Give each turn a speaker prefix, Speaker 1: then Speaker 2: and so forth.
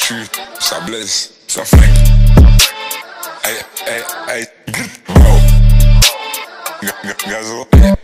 Speaker 1: tue, ça blesse, ça flingue. Hey, hey, hey, bro. Gazo.